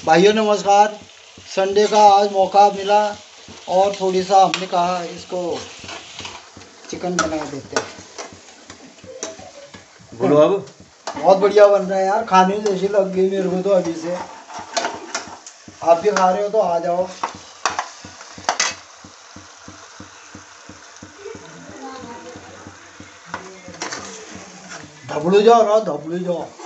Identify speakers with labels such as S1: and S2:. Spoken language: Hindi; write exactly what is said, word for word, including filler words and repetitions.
S1: भाइयों नमस्कार। संडे का आज मौका मिला और थोड़ी सा हमने कहा इसको चिकन बना देते हैं।
S2: बोलो अब।
S1: बहुत बढ़िया बन रहा है यार, खाने जैसी लग गई मेरे को तो अभी से। आप भी खा रहे हो तो आ जाओ। धबड़ू जाओ ना, धबड़ू जाओ।